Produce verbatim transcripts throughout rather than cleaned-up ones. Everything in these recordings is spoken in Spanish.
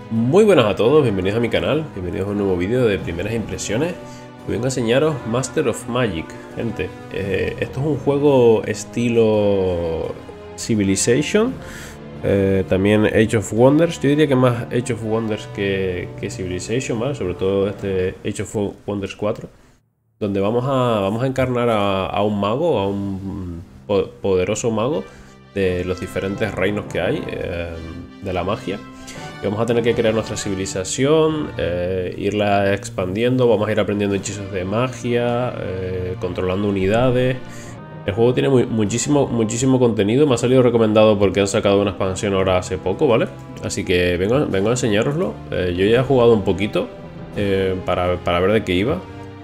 Muy buenas a todos, bienvenidos a mi canal, bienvenidos a un nuevo vídeo de primeras impresiones. Hoy vengo a enseñaros Master of Magic, gente. Eh, esto es un juego estilo Civilization, eh, también Age of Wonders. Yo diría que más Age of Wonders que, que Civilization, ¿vale? Sobre todo este Age of Wonders cuatro, donde vamos a, vamos a encarnar a, a un mago, a un po poderoso mago de los diferentes reinos que hay eh, de la magia. Y vamos a tener que crear nuestra civilización, eh, irla expandiendo, vamos a ir aprendiendo hechizos de magia, eh, controlando unidades. El juego tiene muy, muchísimo, muchísimo contenido, me ha salido recomendado porque han sacado una expansión ahora hace poco, ¿vale? Así que vengo, vengo a enseñároslo. Eh, yo ya he jugado un poquito eh, para, para ver de qué iba.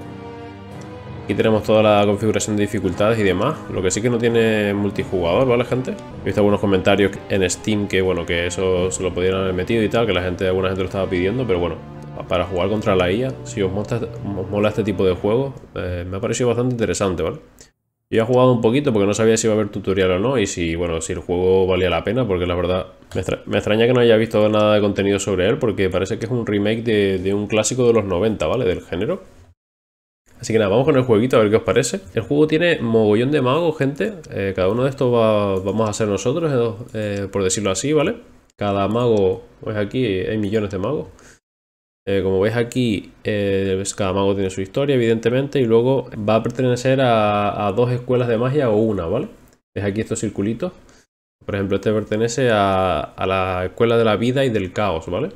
Aquí tenemos toda la configuración de dificultades y demás. Lo que sí que no tiene multijugador, ¿vale, gente? He visto algunos comentarios en Steam que, bueno, que eso se lo podrían haber metido y tal, que la gente, alguna gente lo estaba pidiendo, pero bueno, para jugar contra la I A, si os mola, os mola este tipo de juegos, eh, me ha parecido bastante interesante, ¿vale? Yo he jugado un poquito porque no sabía si iba a haber tutorial o no y si, bueno, si el juego valía la pena, porque la verdad me, extra me extraña que no haya visto nada de contenido sobre él, porque parece que es un remake de, de un clásico de los noventa, ¿vale? Del género. Así que nada, vamos con el jueguito a ver qué os parece. El juego tiene mogollón de magos, gente. Eh, cada uno de estos va, vamos a ser nosotros, eh, por decirlo así, ¿vale? Cada mago, pues aquí hay millones de magos. Eh, como veis aquí, eh, cada mago tiene su historia, evidentemente, y luego va a pertenecer a, a dos escuelas de magia o una, ¿vale? ¿Ves aquí estos circulitos? Por ejemplo, este pertenece a, a la escuela de la vida y del caos, ¿vale?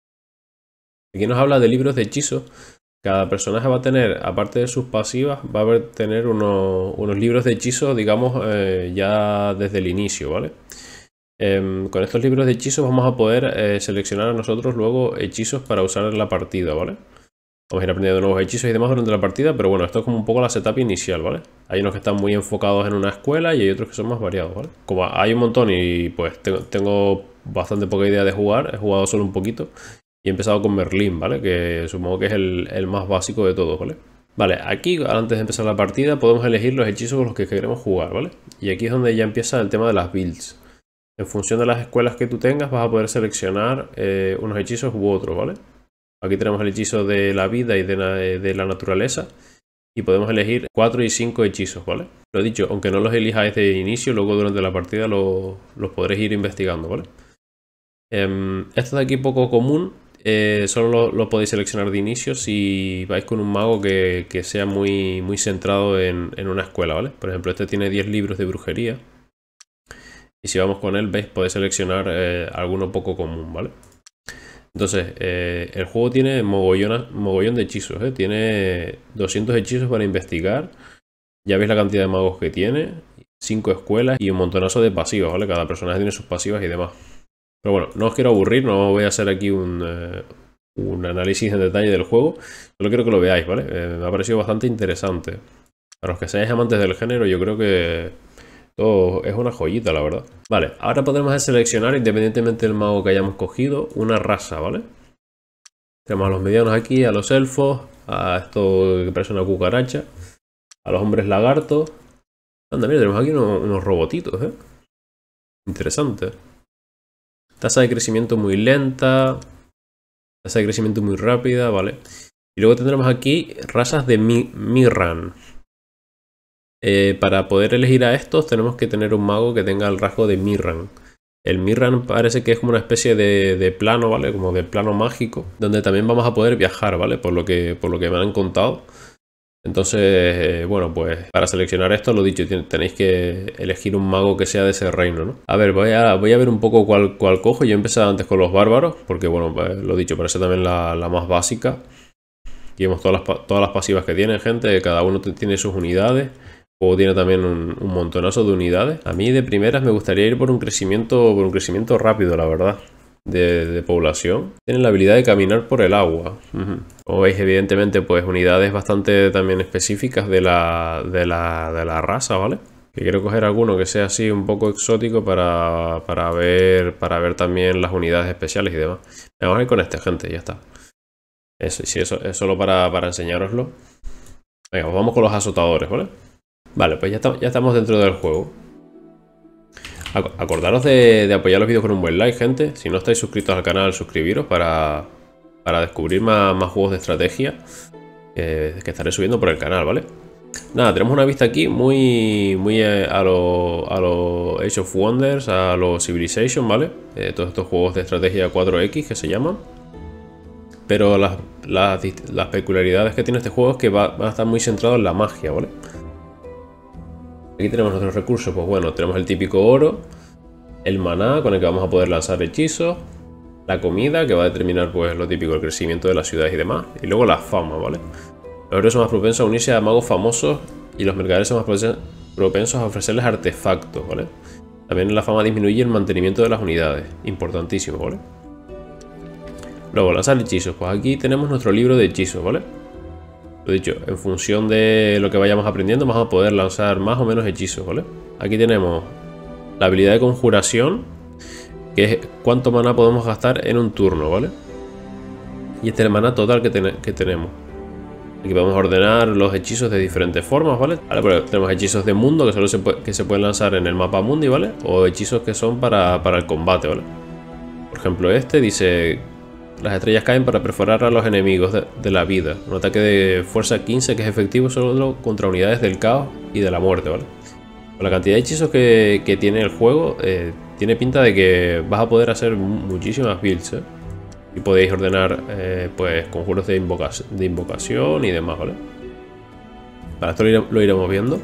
Aquí nos habla de libros de hechizos. Cada personaje va a tener, aparte de sus pasivas, va a tener unos, unos libros de hechizos, digamos, eh, ya desde el inicio, ¿vale? Eh, con estos libros de hechizos vamos a poder eh, seleccionar a nosotros luego hechizos para usar en la partida, ¿vale? Vamos a ir aprendiendo nuevos hechizos y demás durante la partida, pero bueno, esto es como un poco la setup inicial, ¿vale? Hay unos que están muy enfocados en una escuela y hay otros que son más variados, ¿vale? Como hay un montón y pues tengo, tengo bastante poca idea de jugar, he jugado solo un poquito. Y he empezado con Merlín, ¿vale? Que supongo que es el, el más básico de todos, ¿vale? Vale, aquí antes de empezar la partida podemos elegir los hechizos con los que queremos jugar, ¿vale? Y aquí es donde ya empieza el tema de las builds. En función de las escuelas que tú tengas vas a poder seleccionar eh, unos hechizos u otros, ¿vale? Aquí tenemos el hechizo de la vida y de la, de la naturaleza. Y podemos elegir cuatro y cinco hechizos, ¿vale? Lo dicho, aunque no los elijáis de inicio, luego durante la partida los, los podréis ir investigando, ¿vale? Eh, esto de aquí poco común. Eh, solo lo, lo podéis seleccionar de inicio si vais con un mago que, que sea muy, muy centrado en, en una escuela, ¿vale? Por ejemplo, este tiene diez libros de brujería. Y si vamos con él, veis, podéis seleccionar eh, alguno poco común, ¿vale? Entonces, eh, el juego tiene mogollón, mogollón de hechizos, ¿eh? Tiene doscientos hechizos para investigar. Ya veis la cantidad de magos que tiene. cinco escuelas y un montonazo de pasivas, ¿vale? Cada personaje tiene sus pasivas y demás. Pero bueno, no os quiero aburrir, no voy a hacer aquí un, eh, un análisis en detalle del juego. Solo quiero que lo veáis, ¿vale? Eh, me ha parecido bastante interesante. Para los que seáis amantes del género, yo creo que todo es una joyita, la verdad. Vale, ahora podemos seleccionar, independientemente del mago que hayamos cogido, una raza, ¿vale? Tenemos a los medianos aquí, a los elfos, a esto que parece una cucaracha, a los hombres lagartos. Anda, mira, tenemos aquí unos, unos robotitos, ¿eh? Interesante. Tasa de crecimiento muy lenta. Tasa de crecimiento muy rápida, ¿vale? Y luego tendremos aquí razas de Mi Mirran. Eh, para poder elegir a estos tenemos que tener un mago que tenga el rasgo de Mirran. El Mirran parece que es como una especie de, de plano, ¿vale? Como de plano mágico, donde también vamos a poder viajar, ¿vale? Por lo que, por lo que me han contado. Entonces, eh, bueno, pues para seleccionar esto, lo dicho, tenéis que elegir un mago que sea de ese reino, ¿no? A ver, voy a, voy a ver un poco cuál, cuál cojo. Yo he empezado antes con los bárbaros, porque, bueno, pues, lo dicho, parece también la, la más básica. Aquí vemos todas las, todas las pasivas que tienen, gente. Cada uno tiene sus unidades. El juego tiene también un, un montonazo de unidades. A mí, de primeras, me gustaría ir por un crecimiento, por un crecimiento rápido, la verdad. De, de población. Tienen la habilidad de caminar por el agua. Uh-huh. Como veis, evidentemente, pues unidades bastante también específicas de la, de la, de la raza, ¿vale? Que quiero coger alguno que sea así un poco exótico para, para, ver, para ver también las unidades especiales y demás. Vamos a ir con este, gente, ya está. Eso, sí, eso es solo para, para enseñároslo. Venga, pues vamos con los azotadores, ¿vale? Vale, pues ya, está, ya estamos dentro del juego. Acordaros de, de apoyar los vídeos con un buen like, gente. Si no estáis suscritos al canal, suscribiros para, para descubrir más, más juegos de estrategia eh, que estaré subiendo por el canal, ¿vale? Nada, tenemos una vista aquí muy, muy eh, a los a lo Age of Wonders, a los Civilization, ¿vale? Eh, todos estos juegos de estrategia cuatro equis que se llaman. Pero las, las, las peculiaridades que tiene este juego es que va, va a estar muy centrado en la magia, ¿vale? Aquí tenemos nuestros recursos, pues bueno, tenemos el típico oro, el maná con el que vamos a poder lanzar hechizos, la comida que va a determinar pues lo típico, el crecimiento de las ciudades y demás, y luego la fama, ¿vale? Los héroes son más propensos a unirse a magos famosos y los mercaderes son más propensos a ofrecerles artefactos, ¿vale? También la fama disminuye el mantenimiento de las unidades, importantísimo, ¿vale? Luego, lanzar hechizos, pues aquí tenemos nuestro libro de hechizos, ¿vale? Lo dicho, en función de lo que vayamos aprendiendo vamos a poder lanzar más o menos hechizos, ¿vale? Aquí tenemos la habilidad de conjuración, que es cuánto maná podemos gastar en un turno, ¿vale? Y este es el maná total que, ten que tenemos. Aquí podemos ordenar los hechizos de diferentes formas, ¿vale? Vale, pues tenemos hechizos de mundo que solo se, puede, que se pueden lanzar en el mapa mundi, ¿vale? O hechizos que son para, para el combate, ¿vale? Por ejemplo, este dice: las estrellas caen para perforar a los enemigos de, de la vida. Un ataque de fuerza quince que es efectivo solo contra unidades del caos y de la muerte, ¿vale? Con la cantidad de hechizos que, que tiene el juego, eh, tiene pinta de que vas a poder hacer muchísimas builds, ¿eh? Y podéis ordenar eh, pues conjuros de, invoca de invocación y demás, ¿vale? Para esto lo, ire lo iremos viendo.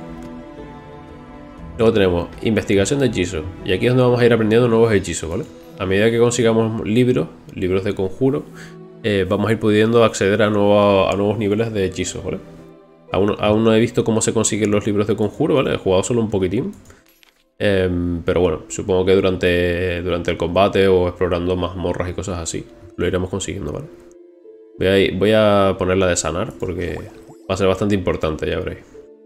Luego tenemos investigación de hechizos. Y aquí es donde vamos a ir aprendiendo nuevos hechizos, ¿vale? A medida que consigamos libros, libros de conjuro, eh, vamos a ir pudiendo acceder a, nuevo, a nuevos niveles de hechizos, ¿vale? Aún, aún no he visto cómo se consiguen los libros de conjuro, ¿vale? He jugado solo un poquitín. Eh, pero bueno, supongo que durante, durante el combate o explorando mazmorras y cosas así lo iremos consiguiendo, ¿vale? Voy a, ir, voy a poner la de sanar porque va a ser bastante importante, ya veréis.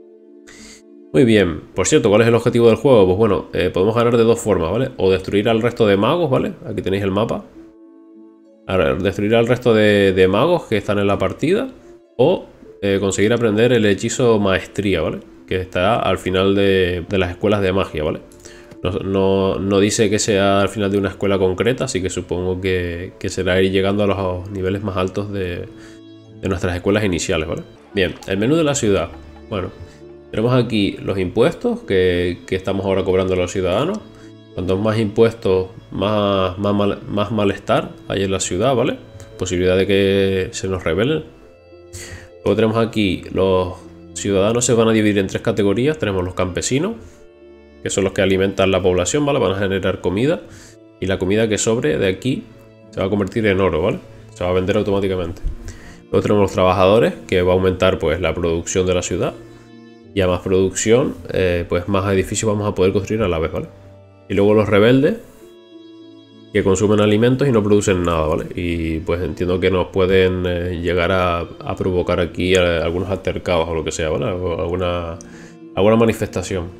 Muy bien, por cierto, ¿cuál es el objetivo del juego? Pues bueno, eh, podemos ganar de dos formas, ¿vale? O destruir al resto de magos, ¿vale? Aquí tenéis el mapa. Ahora, destruir al resto de, de magos que están en la partida. O eh, conseguir aprender el hechizo maestría, ¿vale? Que está al final de, de las escuelas de magia, ¿vale? No, no, no dice que sea al final de una escuela concreta, así que supongo que, que será ir llegando a los niveles más altos de, de nuestras escuelas iniciales, ¿vale? Bien, el menú de la ciudad. Bueno, tenemos aquí los impuestos que, que estamos ahora cobrando a los ciudadanos. Cuantos más impuestos, más, más, mal, más malestar hay en la ciudad, ¿vale? Posibilidad de que se nos rebelen. Luego tenemos aquí los ciudadanos, se van a dividir en tres categorías. Tenemos los campesinos, que son los que alimentan la población, ¿vale? Van a generar comida. Y la comida que sobre de aquí se va a convertir en oro, ¿vale? Se va a vender automáticamente. Luego tenemos los trabajadores, que va a aumentar pues la producción de la ciudad. Y a más producción, eh, pues más edificios vamos a poder construir a la vez, ¿vale? Y luego los rebeldes, que consumen alimentos y no producen nada, ¿vale? Y pues entiendo que nos pueden eh, llegar a, a provocar aquí a, a algunos altercados o lo que sea, ¿vale? Alguna, alguna manifestación.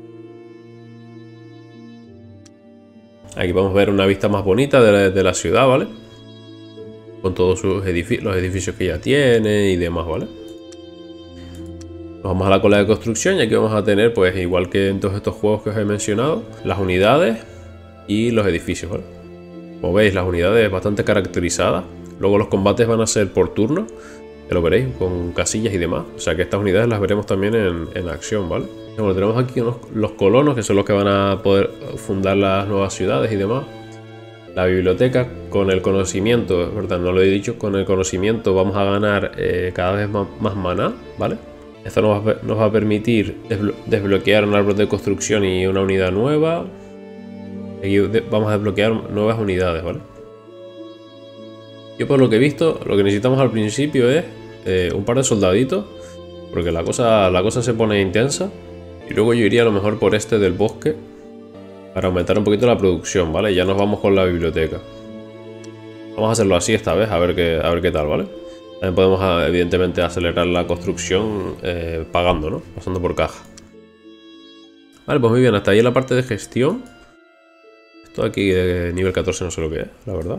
Aquí vamos a ver una vista más bonita de la, de la ciudad, ¿vale? Con todos sus edificios, los edificios que ya tiene y demás, ¿vale? Nos vamos a la cola de construcción y aquí vamos a tener, pues igual que en todos estos juegos que os he mencionado, las unidades y los edificios, ¿vale? Como veis, las unidades bastante caracterizadas. Luego los combates van a ser por turno, que lo veréis, con casillas y demás. O sea que estas unidades las veremos también en, en acción, ¿vale? Bueno, tenemos aquí unos, los colonos, que son los que van a poder fundar las nuevas ciudades y demás. La biblioteca, con el conocimiento, ¿verdad? No lo he dicho, con el conocimiento vamos a ganar eh, cada vez más, más maná, ¿vale? Esto nos va, nos va a permitir desblo desbloquear un árbol de construcción y una unidad nueva. Aquí vamos a desbloquear nuevas unidades, ¿vale? Yo por lo que he visto, lo que necesitamos al principio es eh, un par de soldaditos, porque la cosa, la cosa se pone intensa. Y luego yo iría a lo mejor por este del bosque para aumentar un poquito la producción, ¿vale? Y ya nos vamos con la biblioteca. Vamos a hacerlo así esta vez, a ver qué, a ver qué tal, ¿vale? También podemos, evidentemente, acelerar la construcción eh, pagando, ¿no? Pasando por caja. Vale, pues muy bien, hasta ahí en la parte de gestión. Esto aquí de nivel catorce no sé lo que es, la verdad.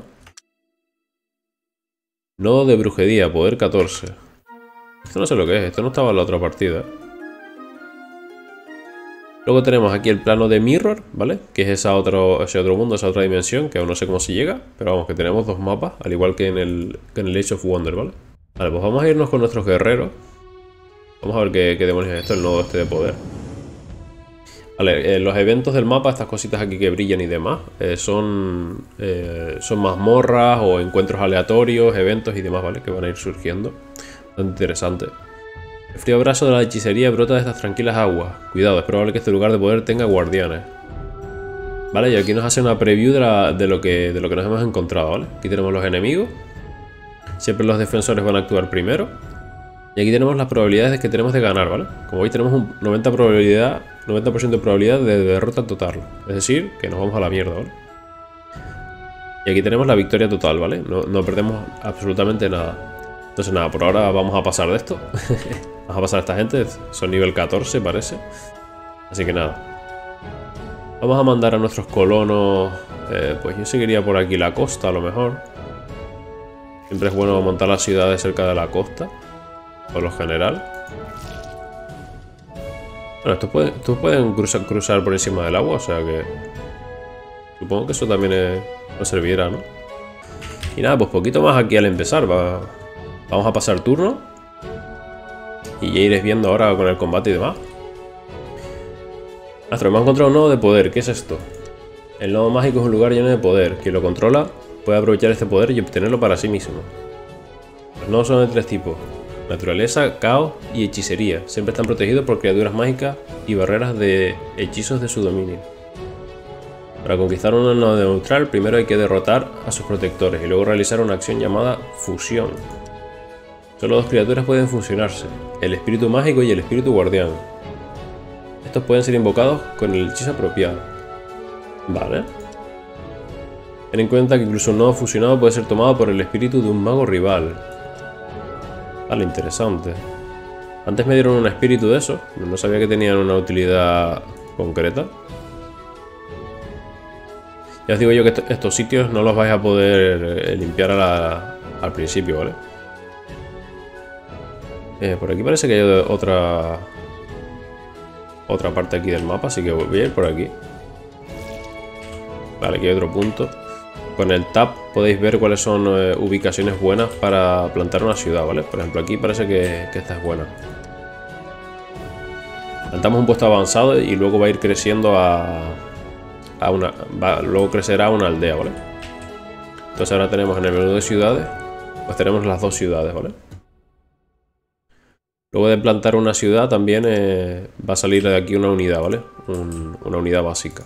Nodo de brujería, poder catorce. Esto no sé lo que es, esto no estaba en la otra partida. Luego tenemos aquí el plano de Mirror, ¿vale? Que es esa otro, ese otro mundo, esa otra dimensión, que aún no sé cómo se llega. Pero vamos, que tenemos dos mapas, al igual que en el, que en el Age of Wonder, ¿vale? Vale, pues vamos a irnos con nuestros guerreros. Vamos a ver qué, qué demonios es esto, el nodo este de poder. Vale, eh, los eventos del mapa, estas cositas aquí que brillan y demás, eh, son, eh, son mazmorras o encuentros aleatorios, eventos y demás, ¿vale? Que van a ir surgiendo. Bastante interesante. El frío abrazo de la hechicería brota de estas tranquilas aguas. Cuidado, es probable que este lugar de poder tenga guardianes. Vale, y aquí nos hace una preview de, la, de, lo que, de lo que nos hemos encontrado, ¿vale? Aquí tenemos los enemigos. Siempre los defensores van a actuar primero. Y aquí tenemos las probabilidades que tenemos de ganar, ¿vale? Como veis tenemos un noventa por ciento probabilidad, noventa por ciento de probabilidad de derrota total. Es decir, que nos vamos a la mierda, ¿vale? Y aquí tenemos la victoria total, ¿vale? No, no perdemos absolutamente nada. Entonces nada, por ahora vamos a pasar de esto. Vamos a pasar a esta gente, son nivel catorce parece. Así que nada. Vamos a mandar a nuestros colonos. Eh, pues yo seguiría por aquí la costa a lo mejor. Siempre es bueno montar las ciudades cerca de la costa. Por lo general. Bueno, estos pueden, estos pueden cruzar, cruzar por encima del agua, o sea que... Supongo que eso también es, nos servirá, ¿no? Y nada, pues poquito más aquí al empezar. Va, vamos a pasar turno. Y ya iréis viendo ahora con el combate y demás. Astro, hemos encontrado un nodo de poder. ¿Qué es esto? El nodo mágico es un lugar lleno de poder. Quien lo controla puede aprovechar este poder y obtenerlo para sí mismo. Los nodos son de tres tipos: naturaleza, caos y hechicería. Siempre están protegidos por criaturas mágicas y barreras de hechizos de su dominio. Para conquistar un nodo neutral, primero hay que derrotar a sus protectores y luego realizar una acción llamada fusión. Solo dos criaturas pueden fusionarse: el espíritu mágico y el espíritu guardián. Estos pueden ser invocados con el hechizo apropiado. Vale. Ten en cuenta que incluso un nodo fusionado puede ser tomado por el espíritu de un mago rival. Vale, interesante. Antes me dieron un espíritu de eso. No sabía que tenían una utilidad concreta. Ya os digo yo que est estos sitios no los vais a poder eh, limpiar a la, al principio, ¿vale? Eh, por aquí parece que hay otra otra parte aquí del mapa, así que voy a ir por aquí. Vale, aquí hay otro punto. Con el tab podéis ver cuáles son eh, ubicaciones buenas para plantar una ciudad, ¿vale? Por ejemplo, aquí parece que, que esta es buena. Plantamos un puesto avanzado y luego va a ir creciendo a, a una... Va, luego crecerá a una aldea, ¿vale? Entonces ahora tenemos en el menú de ciudades, pues tenemos las dos ciudades, ¿vale? Luego de plantar una ciudad también eh, va a salir de aquí una unidad, ¿vale? Un, una unidad básica.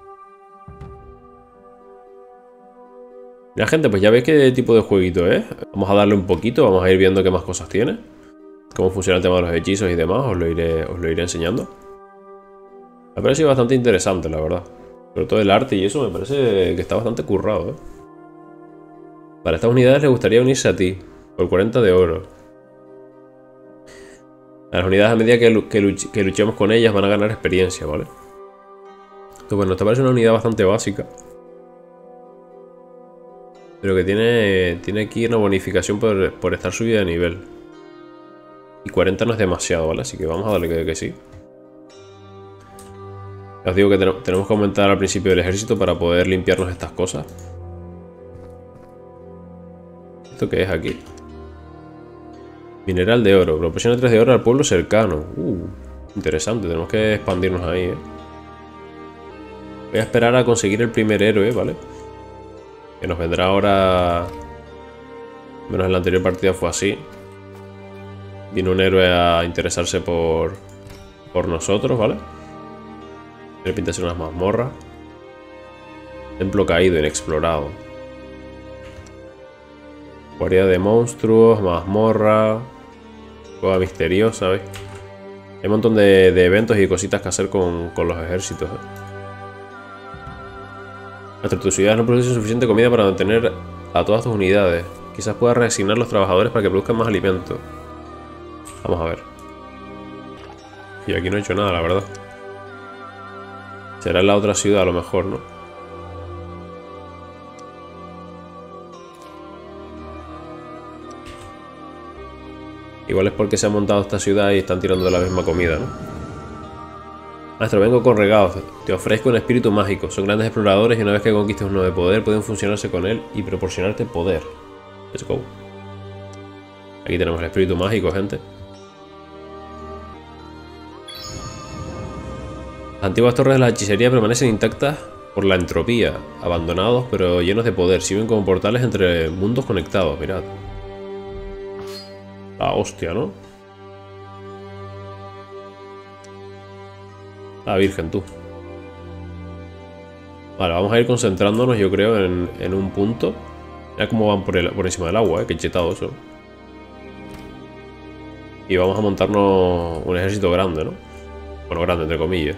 Mira, gente, pues ya veis qué tipo de jueguito es. Vamos a darle un poquito, vamos a ir viendo qué más cosas tiene. Cómo funciona el tema de los hechizos y demás, os lo iré, os lo iré enseñando. Me ha parecido bastante interesante, la verdad. Sobre todo el arte y eso me parece que está bastante currado, ¿eh? Para estas unidades les gustaría unirse a ti, por cuarenta de oro. Las unidades a medida que, que, luch que luchemos con ellas van a ganar experiencia, ¿vale? Entonces, bueno, esta parece una unidad bastante básica. Pero que tiene, tiene aquí una bonificación por, por estar subida de nivel. Y cuarenta no es demasiado, ¿vale? Así que vamos a darle que, que sí. Os digo que ten tenemos que aumentar al principio del ejército para poder limpiarnos estas cosas. ¿Esto qué es aquí? Mineral de oro. Proporciona tres de oro al pueblo cercano. Uh, interesante. Tenemos que expandirnos ahí, ¿eh? Voy a esperar a conseguir el primer héroe, ¿vale? Que nos vendrá ahora... Menos en la anterior partida fue así. Vino un héroe a interesarse por... Por nosotros, ¿vale? Tiene pinta de ser unas mazmorras. Templo caído, inexplorado. Guardia de monstruos, mazmorra... Cueva misteriosa, ¿veis? Hay un montón de, de eventos y cositas que hacer con, con los ejércitos, ¿eh? Nuestra tu ciudad no produce suficiente comida para mantener a todas tus unidades. Quizás puedas reasignar los trabajadores para que produzcan más alimentos. Vamos a ver. Y aquí no he hecho nada, la verdad. Será en la otra ciudad a lo mejor, ¿no? Igual es porque se ha montado esta ciudad y están tirando de la misma comida, ¿no? Maestro, vengo con regalos. Te ofrezco un espíritu mágico. Son grandes exploradores y una vez que conquistes uno de poder, pueden funcionarse con él y proporcionarte poder. Let's go. Aquí tenemos el espíritu mágico, gente. Las antiguas torres de la hechicería permanecen intactas por la entropía, abandonados pero llenos de poder. Sirven como portales entre mundos conectados, mirad. La hostia, ¿no? La virgen, tú. Vale, vamos a ir concentrándonos, yo creo, en, en un punto. Mira cómo van por, el, por encima del agua, ¿eh? Qué chetado eso. Y vamos a montarnos un ejército grande, ¿no? Bueno, grande, entre comillas.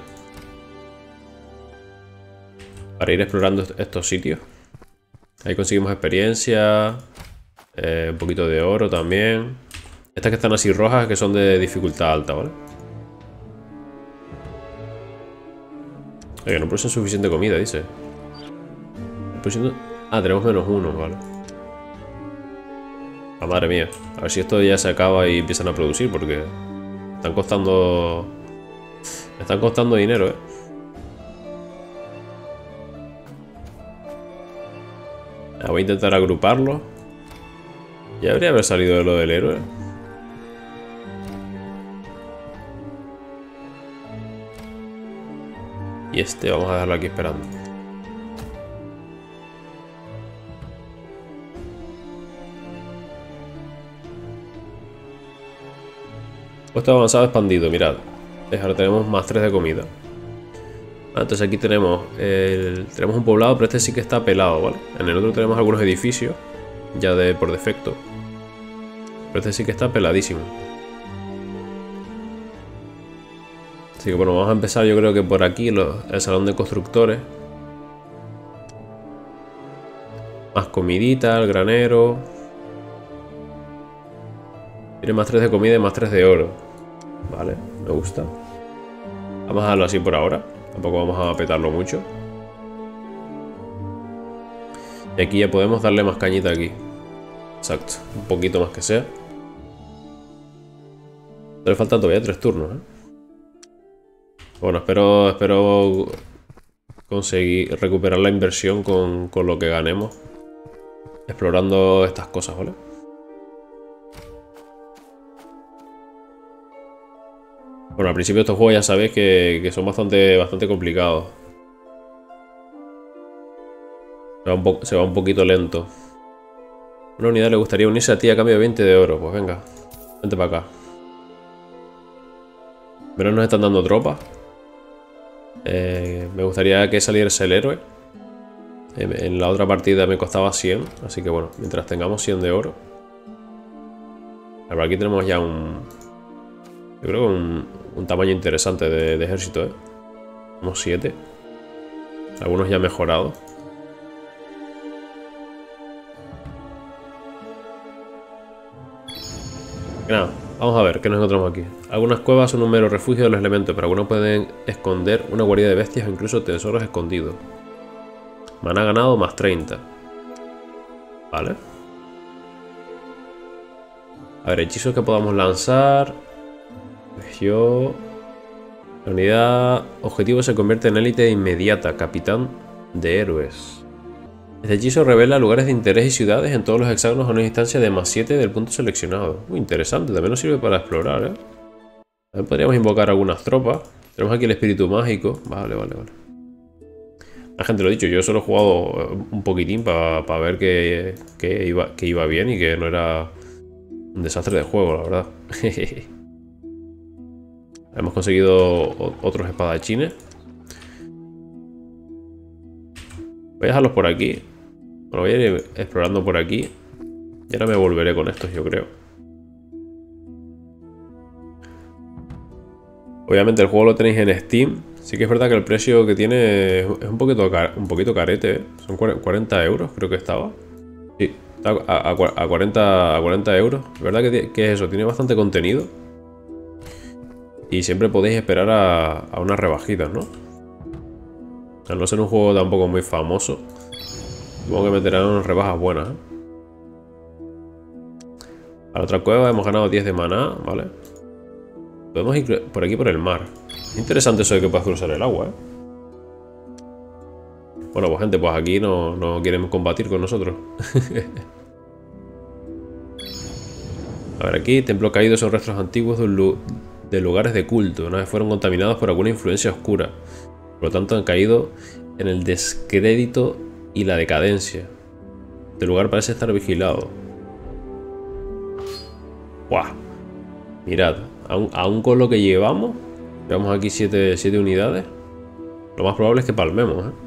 Para ir explorando estos sitios. Ahí conseguimos experiencia. Eh, un poquito de oro también. Estas que están así rojas, que son de dificultad alta, ¿vale? Oye, no producen suficiente comida, dice. Ah, tenemos menos uno, vale. Ah, madre mía. A ver si esto ya se acaba y empiezan a producir, porque están costando... Están costando dinero, eh. Ah, voy a intentar agruparlo. Ya debería haber salido de lo del héroe. Y este vamos a dejarlo aquí esperando. Puesto avanzado expandido, mirad. Ahora tenemos más tres de comida. Ah, entonces aquí tenemos el, tenemos un poblado, pero este sí que está pelado, ¿vale? En el otro tenemos algunos edificios, ya de por defecto. Pero este sí que está peladísimo. Así que bueno, vamos a empezar yo creo que por aquí, los, el salón de constructores. Más comidita, el granero. Tiene más tres de comida y más tres de oro. Vale, me gusta. Vamos a dejarlo así por ahora. Tampoco vamos a petarlo mucho. Y aquí ya podemos darle más cañita aquí. Exacto, un poquito más que sea. Le faltan todavía tres turnos, ¿eh? Bueno, espero, espero conseguir recuperar la inversión con, con lo que ganemos explorando estas cosas, ¿vale? Bueno, al principio de estos juegos ya sabéis que, que son bastante, bastante complicados. Se va, un po, se va un poquito lento. Una unidad le gustaría unirse a ti a cambio de veinte de oro. Pues venga, vente para acá. Pero nos están dando tropas. Eh, me gustaría que saliese el héroe. En, en la otra partida me costaba cien. Así que bueno, mientras tengamos cien de oro. A ver, aquí tenemos ya un... Yo creo que un, un tamaño interesante de, de ejército, ¿eh? Tenemos siete. Algunos ya mejorados. Nada, vamos a ver qué nos encontramos aquí. Algunas cuevas son un mero refugio de los elementos, pero algunos pueden esconder una guarida de bestias o incluso tesoros escondidos. Maná ganado más treinta. Vale. A ver, hechizos que podamos lanzar. Yo... La unidad objetivo se convierte en élite inmediata, capitán de héroes. Este hechizo revela lugares de interés y ciudades en todos los hexágonos a una distancia de más siete del punto seleccionado. Muy interesante, también nos sirve para explorar, ¿eh? También podríamos invocar algunas tropas. Tenemos aquí el espíritu mágico. Vale, vale, vale. La gente lo ha dicho, yo solo he jugado un poquitín para pa ver que, que, iba, que iba bien y que no era un desastre de juego, la verdad. Hemos conseguido otros espadachines. Voy a dejarlos por aquí. Bueno, voy a ir explorando por aquí. Y ahora me volveré con estos, yo creo. Obviamente el juego lo tenéis en Steam. Sí que es verdad que el precio que tiene es un poquito, un poquito carete, ¿eh? Son cuarenta euros, creo que estaba. Sí, está a, a, a, cuarenta, a cuarenta euros. ¿Verdad que, que es eso? Tiene bastante contenido. Y siempre podéis esperar a, a unas rebajitas, ¿no? Al no ser un juego tampoco muy famoso, supongo que meterán unas rebajas buenas, ¿eh? A la otra cueva hemos ganado diez de maná, ¿vale? Podemos ir por aquí por el mar. Interesante eso de que puedas cruzar el agua, ¿eh? Bueno, pues gente, pues aquí no, no quieren combatir con nosotros. A ver, aquí, templo caído son restos antiguos de, lu de lugares de culto. Una vez fueron contaminados por alguna influencia oscura. Por lo tanto, han caído en el descrédito y la decadencia. Este lugar parece estar vigilado. ¡Guau! Mirad, aún, aún con lo que llevamos, llevamos aquí siete unidades. Lo más probable es que palmemos, ¿eh?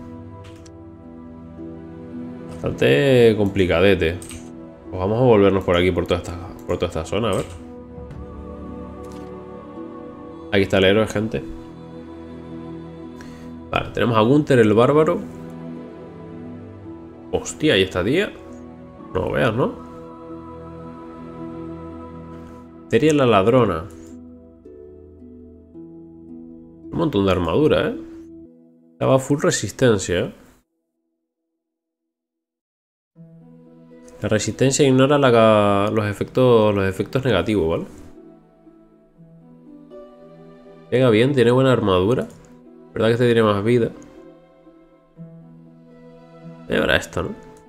Bastante complicadete. Pues vamos a volvernos por aquí, por toda esta, por toda esta zona, a ver. Aquí está el héroe, gente. Vale, tenemos a Gunther el bárbaro. Hostia, ahí está tía. No veas, ¿no? Teria la ladrona. Un montón de armadura, ¿eh? Estaba full resistencia, ¿eh? La resistencia ignora la, los, efectos, los efectos negativos, ¿vale? Pega bien, tiene buena armadura. ¿Verdad que este tiene más vida? Y ahora esto, ¿no?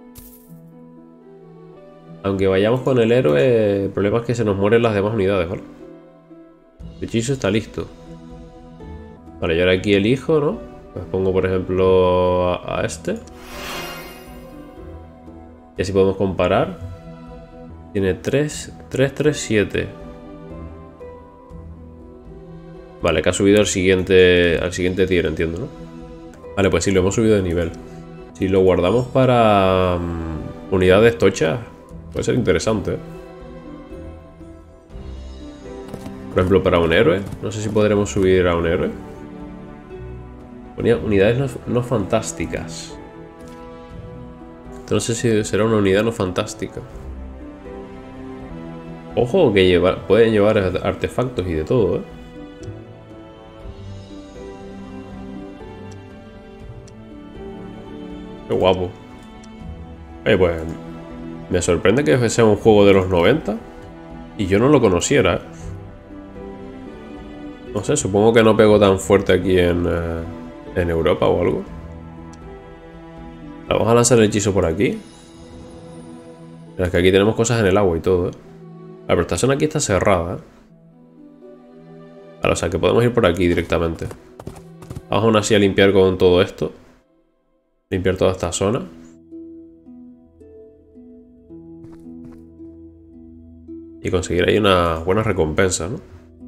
Aunque vayamos con el héroe, el problema es que se nos mueren las demás unidades, ¿vale? El hechizo está listo. Vale, y ahora aquí elijo, ¿no? Pues pongo, por ejemplo, a, a este. Y así podemos comparar. Tiene tres, tres, tres, siete. Vale, que ha subido al siguiente, al siguiente tier, entiendo, ¿no? Vale, pues sí, lo hemos subido de nivel. Si lo guardamos para um, unidades tochas, puede ser interesante, ¿eh? Por ejemplo, para un héroe. No sé si podremos subir a un héroe. Ponía unidades no, no fantásticas. No sé si será una unidad no fantástica. Ojo que lleva, pueden llevar artefactos y de todo, ¿eh? Qué guapo. Eh, pues me sorprende que sea un juego de los noventa y yo no lo conociera, ¿eh? No sé, supongo que no pegó tan fuerte aquí en, eh, en Europa o algo. Vamos a lanzar el hechizo por aquí. Es que aquí tenemos cosas en el agua y todo, ¿eh? La pero esta zona aquí está cerrada, ¿eh? Vale, o sea que podemos ir por aquí directamente. Vamos aún así a limpiar con todo esto. Limpiar toda esta zona. Y conseguir ahí una buena recompensa, ¿no?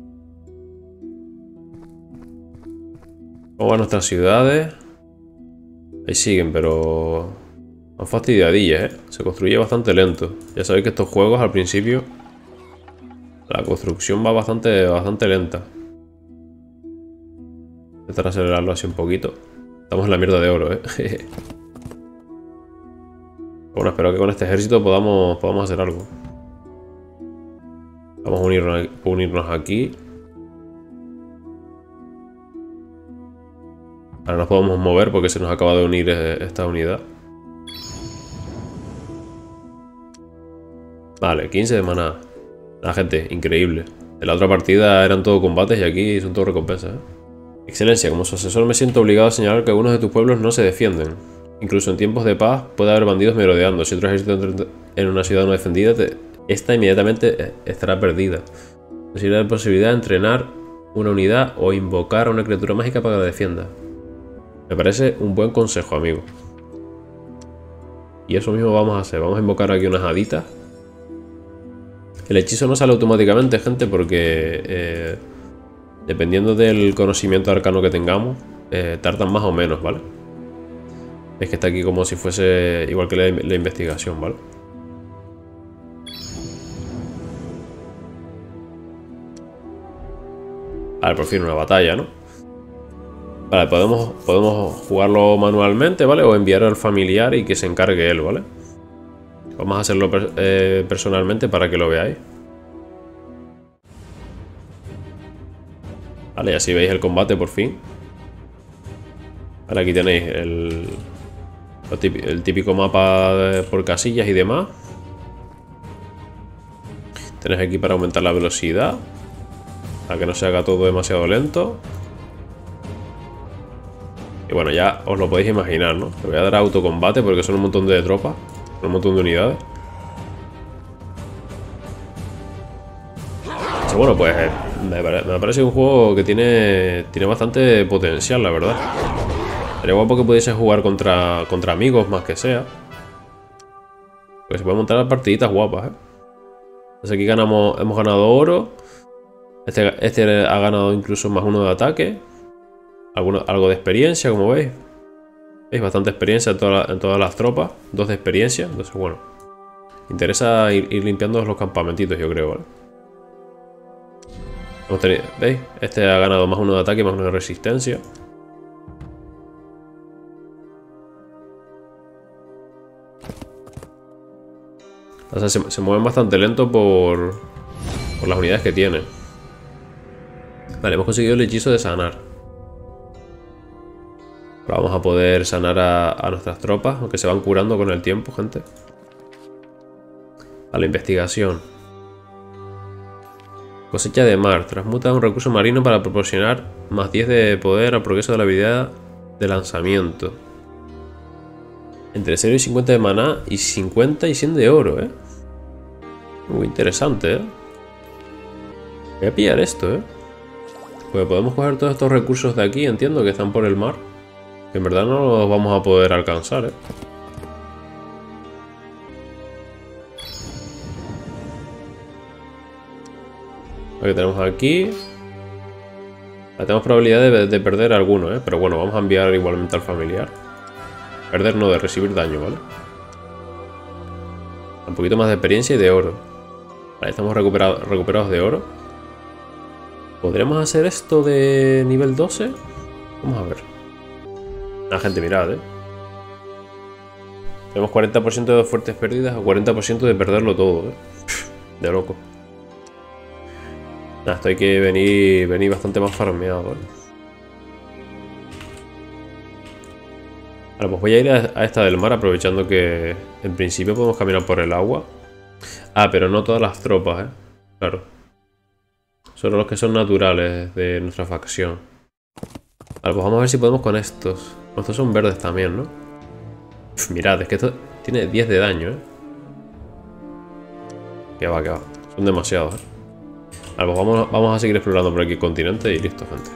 ¿Cómo van nuestras ciudades? Ahí siguen, pero... son fastidiadillas, ¿eh? Se construye bastante lento. Ya sabéis que estos juegos al principio... la construcción va bastante, bastante lenta. Voy a intentar acelerarlo así un poquito. Estamos en la mierda de oro, ¿eh? Bueno, espero que con este ejército podamos, podamos hacer algo. Vamos a unirnos, unirnos aquí. Ahora nos podemos mover porque se nos acaba de unir esta unidad. Vale, quince de maná. La gente, increíble. En la otra partida eran todo combates y aquí son todo recompensas, ¿eh? Excelencia, como su asesor me siento obligado a señalar que algunos de tus pueblos no se defienden. Incluso en tiempos de paz puede haber bandidos merodeando. Si otro ejército entra en una ciudad no defendida, te... esta inmediatamente estará perdida. Considera la posibilidad de entrenar una unidad o invocar a una criatura mágica para que la defienda. Me parece un buen consejo, amigo. Y eso mismo vamos a hacer. Vamos a invocar aquí unas haditas. El hechizo no sale automáticamente, gente, porque eh, dependiendo del conocimiento arcano que tengamos, eh, tardan más o menos, ¿vale? Es que está aquí como si fuese igual que la, la investigación, ¿vale? Vale, por fin una batalla, ¿no? Vale, podemos, podemos jugarlo manualmente, ¿vale? O enviar al familiar y que se encargue él, ¿vale? Vamos a hacerlo per eh, personalmente para que lo veáis. Vale, y así veis el combate por fin. Vale, aquí tenéis el, el típico mapa de, por casillas y demás. Tenéis aquí para aumentar la velocidad, para que no se haga todo demasiado lento. Y bueno, ya os lo podéis imaginar, ¿no? Le voy a dar a autocombate porque son un montón de tropas, un montón de unidades. Así, bueno, pues me, me ha parecido un juego que tiene, tiene bastante potencial, la verdad. Sería guapo que pudiese jugar contra, contra amigos, más que sea. Porque se pueden montar partiditas guapas, ¿eh? Entonces aquí ganamos, hemos ganado oro. Este, este ha ganado incluso más uno de ataque. Alguno, algo de experiencia, como veis. Veis bastante experiencia en, toda la, en todas las tropas. Dos de experiencia. Entonces, bueno. Interesa ir, ir limpiando los campamentitos, yo creo, ¿vale? Hemos tenido, ¿veis? Este ha ganado más uno de ataque y más uno de resistencia. O sea, se, se mueven bastante lento por, por las unidades que tienen. Vale, hemos conseguido el hechizo de sanar. Ahora vamos a poder sanar a, a nuestras tropas, aunque se van curando con el tiempo, gente. A la investigación. Cosecha de mar. Transmuta un recurso marino para proporcionar más diez de poder al progreso de la habilidad de lanzamiento. Entre cero y cincuenta de maná y cincuenta y cien de oro, ¿eh? Muy interesante, ¿eh? Voy a pillar esto, ¿eh? Pues podemos coger todos estos recursos de aquí, entiendo, que están por el mar. Que en verdad no los vamos a poder alcanzar, ¿eh? Lo que tenemos aquí. Tenemos probabilidad de, de perder alguno, ¿eh? Pero bueno, vamos a enviar igualmente al familiar. Perder no, de recibir daño, ¿vale? Un poquito más de experiencia y de oro. Vale, estamos recuperados, recuperados de oro. ¿Podremos hacer esto de nivel doce? Vamos a ver. La gente, mirad, ¿eh? Tenemos cuarenta por ciento de fuertes pérdidas o cuarenta por ciento de perderlo todo, ¿eh? De loco. Nada, esto hay que venir, venir bastante más farmeado, ¿vale? Ahora, pues voy a ir a, a esta del mar, aprovechando que en principio podemos caminar por el agua. Ah, pero no todas las tropas, ¿eh? Claro. Solo los que son naturales de nuestra facción. Vale, pues vamos a ver si podemos con estos. Estos son verdes también, ¿no? Uf, mirad, es que esto tiene diez de daño, ¿eh? Que va, que va. Son demasiados, ¿eh? Vale, pues vamos, vamos a seguir explorando por aquí el continente y listo, gente.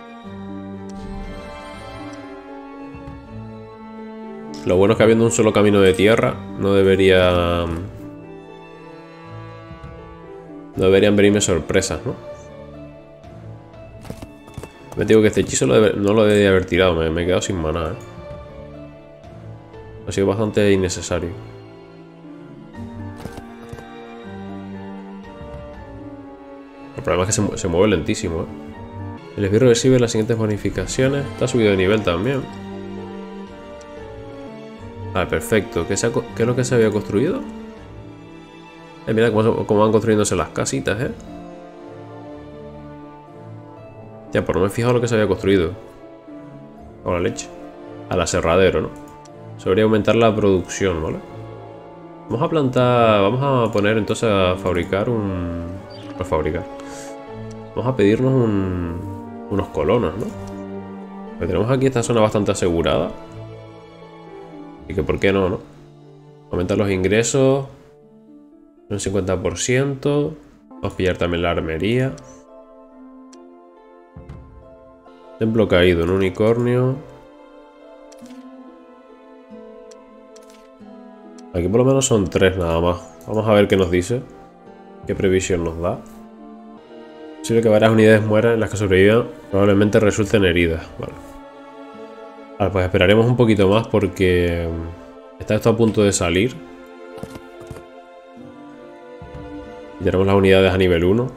Lo bueno es que habiendo un solo camino de tierra, no debería... No deberían venirme sorpresas, ¿no? Me digo que este hechizo lo debe, no lo debería haber tirado, me, me he quedado sin maná, ¿eh? Ha sido bastante innecesario. El problema es que se, se mueve lentísimo, ¿eh? El esbirro recibe las siguientes bonificaciones. Está subido de nivel también. Vale, perfecto. ¿Qué, se ha, ¿Qué es lo que se había construido? Eh, mira cómo, cómo van construyéndose las casitas, ¿eh? Ya, pues no me he fijado lo que se había construido. O la leche. Al aserradero, ¿no? Se debería aumentar la producción, ¿vale? Vamos a plantar... Vamos a poner entonces a fabricar un... A fabricar. Vamos a pedirnos un... unos colonos, ¿no? Porque tenemos aquí esta zona bastante asegurada. Y que por qué no, ¿no? Aumentar los ingresos. Un cincuenta por ciento. Vamos a pillar también la armería. Templo caído, un unicornio. Aquí por lo menos son tres nada más. Vamos a ver qué nos dice. Qué previsión nos da. Posible que varias unidades mueran, las que sobrevivan probablemente resulten heridas. Vale. Vale, pues esperaremos un poquito más porque está esto a punto de salir. Y tenemos las unidades a nivel uno.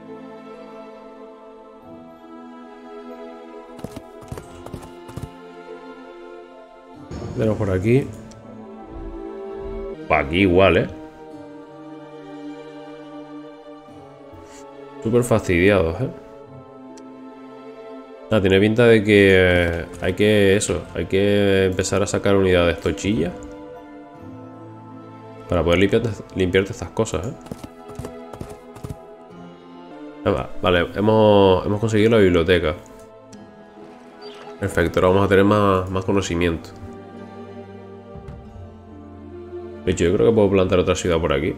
Tenemos por aquí. Aquí igual, ¿eh? Súper fastidiados, ¿eh? Ah, tiene pinta de que hay que eso, hay que empezar a sacar unidades tochillas para poder limpiarte, limpiarte estas cosas, ¿eh? Vale, hemos, hemos conseguido la biblioteca. Perfecto, ahora vamos a tener más, más conocimiento. De hecho, yo creo que puedo plantar otra ciudad por aquí.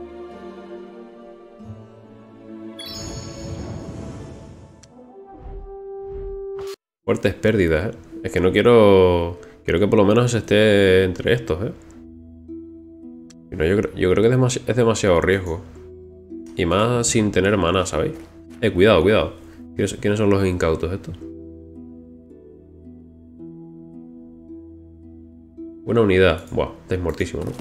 Fuertes pérdidas, ¿eh? Es que no quiero... Quiero que por lo menos esté entre estos, ¿eh? No, yo, creo, yo creo que es, demasi es demasiado riesgo. Y más sin tener mana, ¿sabéis? Eh, cuidado, cuidado. ¿Quiénes, ¿quiénes son los incautos estos? Buena unidad. Buah, estáis mortísimo, ¿no?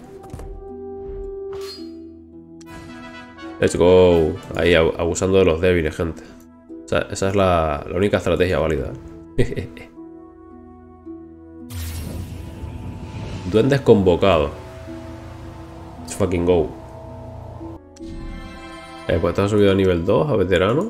Let's go. Ahí abusando de los débiles, gente. O sea, esa es la, la única estrategia válida. Duendes convocados. Let's fucking go. Eh, pues está subido a nivel dos, a veterano.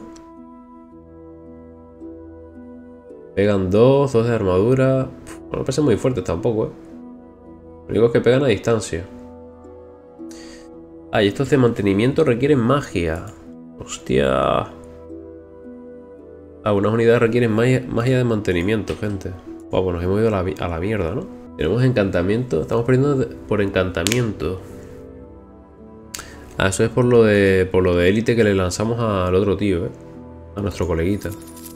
Pegan dos, dos de armadura. Uf, no me parecen muy fuertes tampoco, eh. Lo único es que pegan a distancia. Ah, y estos de mantenimiento requieren magia. Hostia. Ah, unas unidades requieren magia, magia de mantenimiento, gente. Wow, pues nos hemos ido a la, a la mierda, ¿no? Tenemos encantamiento. Estamos perdiendo de, por encantamiento. Ah, eso es por lo de por lo de élite que le lanzamos al otro tío, ¿eh? A nuestro coleguita.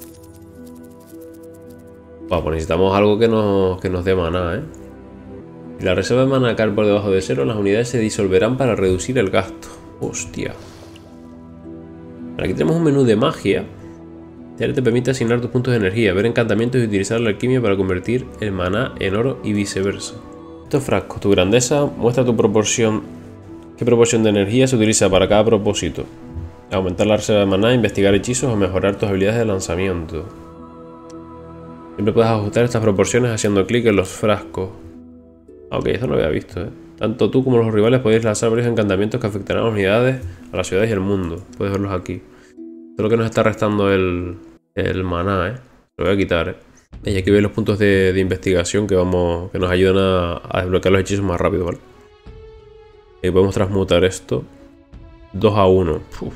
Wow, pues necesitamos algo que nos, que nos dé maná, ¿eh? Si la reserva de maná cae por debajo de cero, las unidades se disolverán para reducir el gasto. Hostia. Aquí tenemos un menú de magia. Ya te permite asignar tus puntos de energía, ver encantamientos y utilizar la alquimia para convertir el maná en oro y viceversa. Estos frascos, tu grandeza muestra tu proporción. ¿Qué proporción de energía se utiliza para cada propósito? Aumentar la reserva de maná, investigar hechizos o mejorar tus habilidades de lanzamiento. Siempre puedes ajustar estas proporciones haciendo clic en los frascos. Ok, esto no lo había visto, ¿eh? Tanto tú como los rivales podéis lanzar varios encantamientos que afectarán a las unidades, a las ciudades y al mundo. Puedes verlos aquí. Esto es lo que nos está restando el, el maná, ¿eh? Lo voy a quitar, ¿eh? Y aquí veis los puntos de, de investigación que, vamos, que nos ayudan a, a desbloquear los hechizos más rápido, ¿vale? Y podemos transmutar esto. dos a uno. Uf.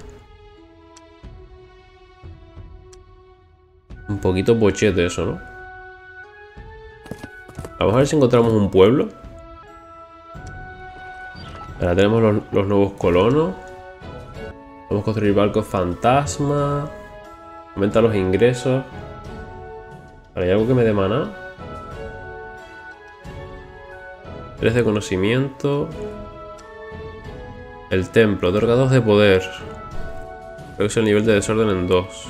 Un poquito bochete eso, ¿no? Vamos a ver si encontramos un pueblo. Ahora tenemos los, los nuevos colonos. Podemos construir barcos fantasma. Aumenta los ingresos. ¿Hay algo que me dé maná? tres de conocimiento. El templo. Otorga dos de poder. Reduce el nivel de desorden en dos.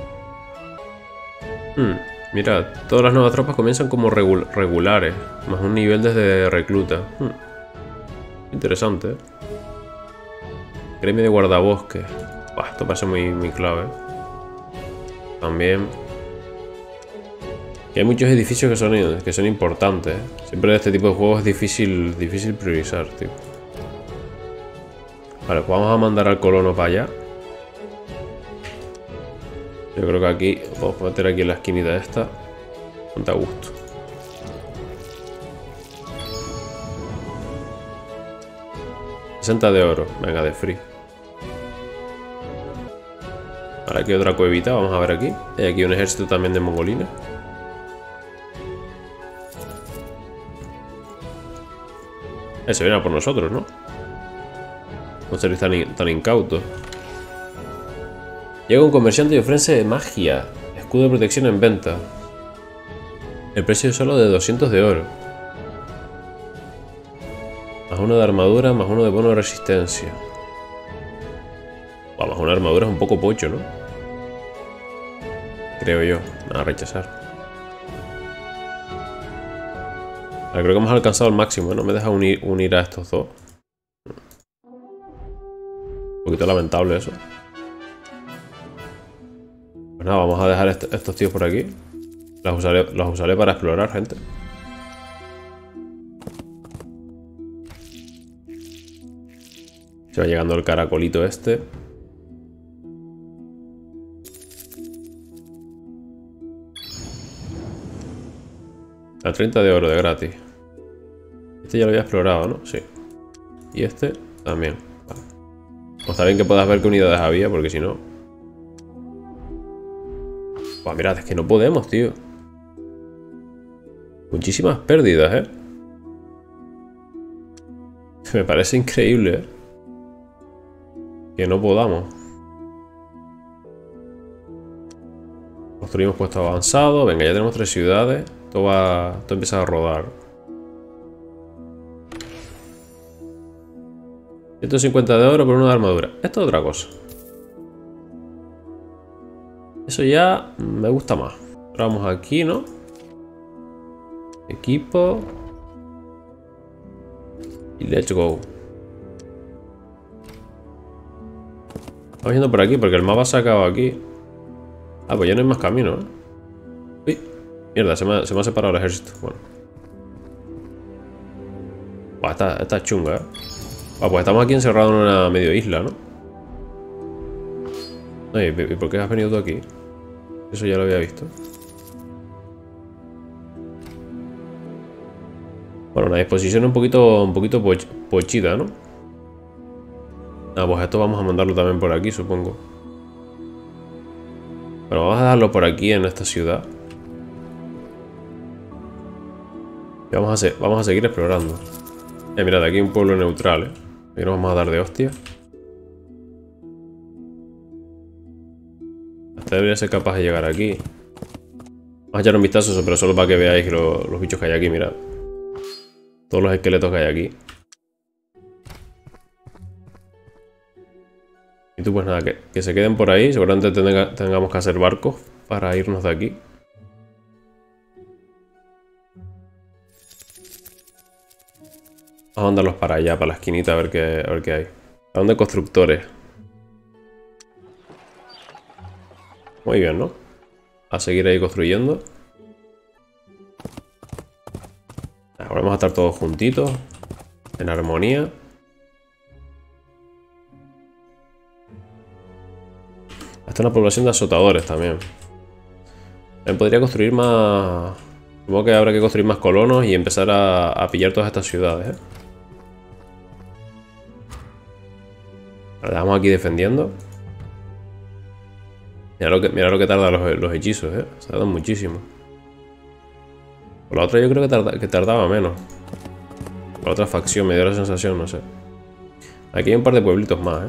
Hmm. Mirad, todas las nuevas tropas comienzan como regul regulares, más un nivel desde recluta. Hmm. Interesante, ¿eh? Gremio de guardabosques. Buah, esto parece muy, muy clave. También. Y hay muchos edificios que son, que son importantes, ¿eh? Siempre en este tipo de juegos es difícil, difícil priorizar, tío. Vale, pues vamos a mandar al colono para allá. Yo creo que aquí, vamos a meter aquí en la esquinita esta. Ponte a gusto. sesenta de oro, venga, de free. Ahora aquí otra cuevita, vamos a ver aquí. Hay aquí un ejército también de mongolines. Eh, se viene a por nosotros, ¿no? No seréis tan, in tan incautos. Llega un comerciante y ofrece magia. Escudo de protección en venta. El precio es solo de doscientos de oro. Más uno de armadura, más uno de bono de resistencia. Bueno, más una armadura es un poco pocho, ¿no? Creo yo. Nada, a rechazar. Ahora, creo que hemos alcanzado el máximo, ¿eh? No me deja unir, unir a estos dos. Un poquito lamentable eso. Pues nada, vamos a dejar est estos tíos por aquí. Los usaré, los usaré para explorar, gente. Se va llegando el caracolito este. A treinta de oro de gratis. Este ya lo había explorado, ¿no? Sí. Y este también. Vale. Pues está bien que puedas ver qué unidades había, porque si no... Buah, mirad, es que no podemos, tío. Muchísimas pérdidas, ¿eh? Me parece increíble, ¿eh? Que no podamos. Construimos puestos avanzados. Venga, ya tenemos tres ciudades. Todo va... Todo empieza a rodar. ciento cincuenta de oro por uno de armadura. Esto es otra cosa. Eso ya me gusta más. Ahora vamos aquí, ¿no? Equipo. Y let's go. Vamos yendo por aquí porque el mapa se ha acabado aquí. Ah, pues ya no hay más camino, ¿eh? Uy, mierda, se me ha, se me ha separado el ejército. Bueno. Buah, esta, esta es chunga, ¿eh? Ah, pues estamos aquí encerrados en una medio isla, ¿no? Ay, ¿y por qué has venido tú aquí? Eso ya lo había visto. Bueno, una disposición un poquito, un poquito poch pochita, ¿no? Ah, pues esto vamos a mandarlo también por aquí, supongo. Bueno, vamos a dejarlo por aquí en esta ciudad. Y vamos a, se vamos a seguir explorando. Eh, mirad, aquí hay un pueblo neutral, ¿eh? Aquí nos vamos a dar de hostia. Hasta debería ser capaz de llegar aquí. Vamos a echar un vistazo, pero solo para que veáis lo, los bichos que hay aquí, mirad. Todos los esqueletos que hay aquí. Y tú pues nada, que, que se queden por ahí. Seguramente tenga, tengamos que hacer barcos para irnos de aquí. Vamos a mandarlos para allá, para la esquinita, a ver qué, a ver qué hay. ¿A dónde constructores? Muy bien, ¿no? A seguir ahí construyendo. Ahora vamos a estar todos juntitos, en armonía. Hasta una población de azotadores también. También podría construir más... Supongo que habrá que construir más colonos y empezar a, a pillar todas estas ciudades, ¿eh? La dejamos aquí defendiendo. Mira lo que, mira lo que tardan los, los hechizos, ¿eh? Se tardan muchísimo. Por la otra yo creo que, tarda, que tardaba menos. Por la otra facción me dio la sensación, no sé. Aquí hay un par de pueblitos más, ¿eh?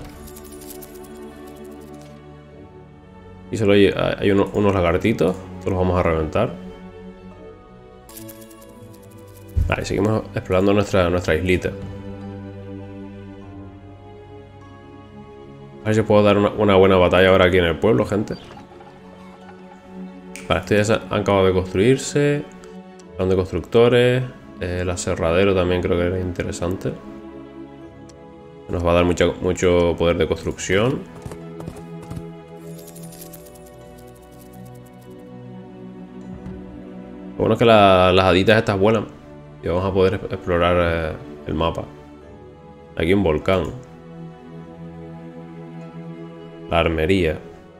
Y solo hay, hay uno, unos lagartitos. Estos los vamos a reventar. Vale, seguimos explorando nuestra, nuestra islita. A ver si puedo dar una, una buena batalla ahora aquí en el pueblo, gente. Vale, estos ya han acabado de construirse. Plan de constructores. Eh, el aserradero también creo que era interesante. Nos va a dar mucho, mucho poder de construcción. Lo bueno es que la, las haditas estas vuelan. Y vamos a poder explorar eh, el mapa. Aquí un volcán. La armería.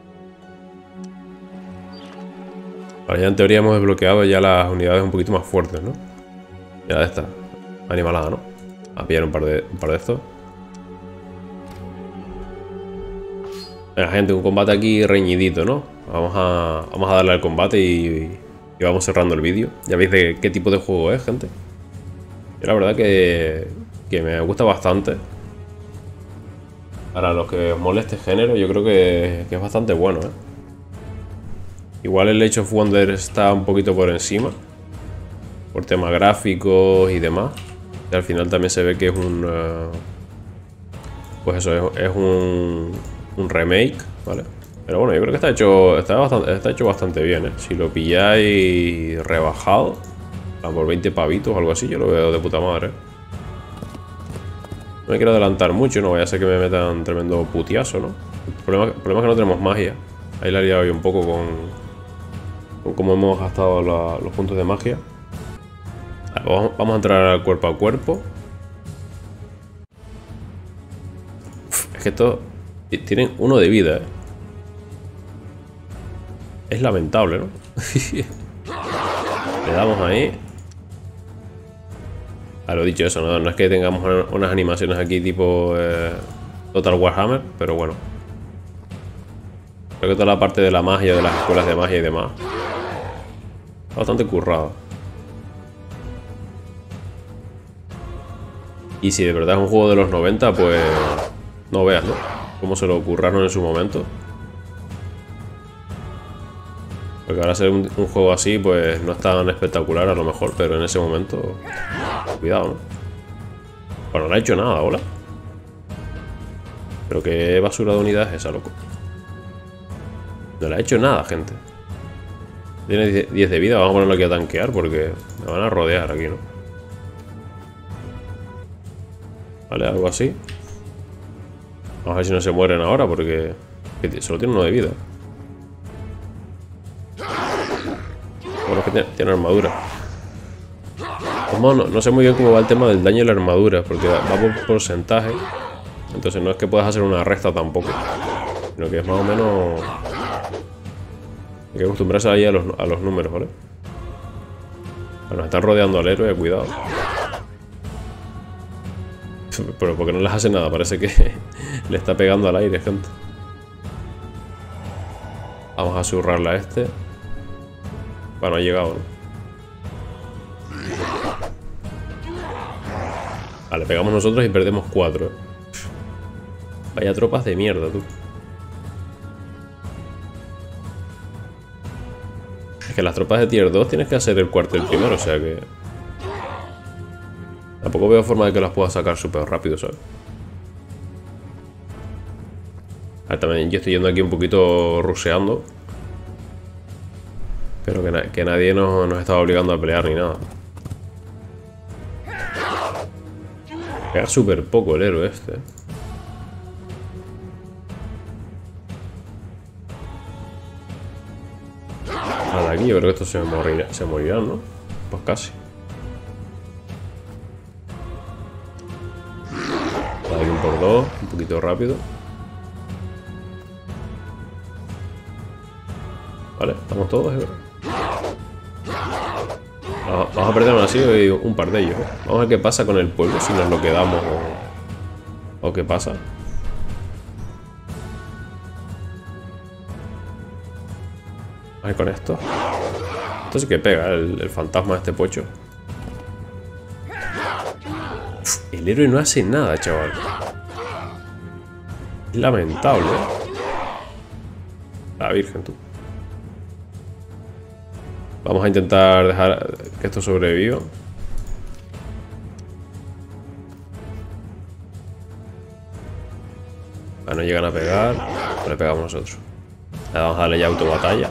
Vale, ya en teoría hemos desbloqueado ya las unidades un poquito más fuertes, ¿no? Ya de esta. Animalada, ¿no? A pillar un par de, un par de estos. Venga, gente, un combate aquí reñidito, ¿no? Vamos a, vamos a darle al combate y, y vamos cerrando el vídeo. Ya veis de qué tipo de juego es, gente. Yo la verdad que, que me gusta bastante. Para los que os moleste este género, yo creo que, que es bastante bueno, ¿eh? Igual el Age of Wonders está un poquito por encima. Por temas gráficos y demás. Y al final también se ve que es un... Uh, pues eso, es, es un, un remake, ¿vale? Pero bueno, yo creo que está hecho, está bastante, está hecho bastante bien, ¿eh? Si lo pilláis rebajado, por veinte pavitos o algo así, yo lo veo de puta madre. No me quiero adelantar mucho, no vaya a ser que me metan tremendo putiazo, ¿no? El problema, el problema es que no tenemos magia. Ahí la he liado yo un poco con, con cómo hemos gastado la, los puntos de magia. Vamos, vamos a entrar cuerpo a cuerpo. Uf, es que estos tienen uno de vida, ¿eh? Es lamentable, ¿no? Le damos ahí. A lo dicho eso, ¿no? No es que tengamos unas animaciones aquí tipo eh, Total Warhammer, pero bueno. Creo que toda la parte de la magia, de las escuelas de magia y demás, está bastante currado. Y si de verdad es un juego de los noventa, pues no veas, ¿no? Cómo se lo ocurraron en su momento. Porque ahora ser un, un juego así, pues no es tan espectacular a lo mejor, pero en ese momento... Cuidado, ¿no? Bueno, no ha hecho nada, hola. Pero qué basura de unidad es esa, loco. No le ha hecho nada, gente. Tiene diez de vida, vamos a ponerlo aquí a tanquear porque me van a rodear aquí, ¿no? Vale, algo así. Vamos a ver si no se mueren ahora porque solo tiene uno de vida. Bueno, es que tiene, tiene armadura. No, no sé muy bien cómo va el tema del daño y la armadura, porque va por porcentaje. Entonces no es que puedas hacer una resta tampoco, sino que es más o menos... Hay que acostumbrarse ahí a los, a los números, ¿vale? Bueno, están rodeando al héroe, cuidado. Pero porque no les hace nada, parece que le está pegando al aire, gente. Vamos a zurrarle a este. Bueno, ha llegado, ¿no? Vale, pegamos nosotros y perdemos cuatro. Vaya tropas de mierda, tú. Es que las tropas de tier dos tienes que hacer el cuartel primero, o sea que... Tampoco veo forma de que las pueda sacar súper rápido, ¿sabes? A ver, también yo estoy yendo aquí un poquito ruseando. Pero que, na que nadie nos, nos estaba obligando a pelear ni nada. Pega súper poco el héroe este. Nada, aquí yo creo que esto se morirá, se morirán, ¿no? Pues casi. Vale, un por dos, un poquito rápido. Vale, estamos todos, ¿eh? Vamos a perder aún así un par de ellos, ¿eh? Vamos a ver qué pasa con el pueblo, si nos lo quedamos o, o qué pasa. A ver con esto. Esto sí que pega, el, el fantasma de este pocho. Uf, el héroe no hace nada, chaval. Es lamentable, ¿eh? La virgen, tú. Vamos a intentar dejar que esto sobreviva. Ah, no llegan a pegar. No le pegamos nosotros. Vamos a darle ya autobatalla.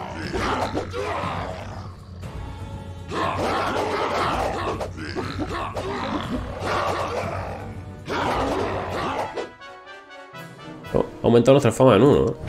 Ha aumentado nuestra fama en uno, ¿no?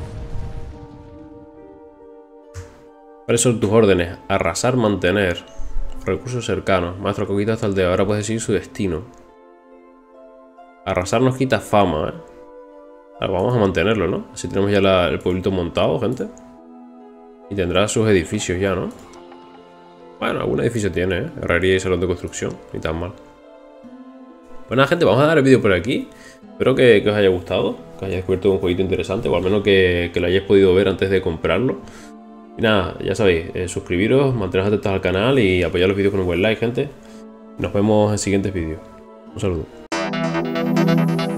¿Cuáles son tus órdenes? Arrasar, mantener. Recursos cercanos. Maestro Coquito hasta el de ahora puede seguir su destino. Arrasar nos quita fama, ¿eh? Ahora vamos a mantenerlo, ¿no? Así tenemos ya la, el pueblito montado, gente. Y tendrá sus edificios ya, ¿no? Bueno, algún edificio tiene, ¿eh? Herrería y salón de construcción. Ni tan mal. Pues nada, gente, vamos a dar el vídeo por aquí. Espero que, que os haya gustado. Que hayáis descubierto un jueguito interesante. O al menos que, que lo hayáis podido ver antes de comprarlo. Y nada, ya sabéis, eh, suscribiros, manteneros atentos al canal y apoyar los vídeos con un buen like, gente. Nos vemos en siguientes vídeos. Un saludo.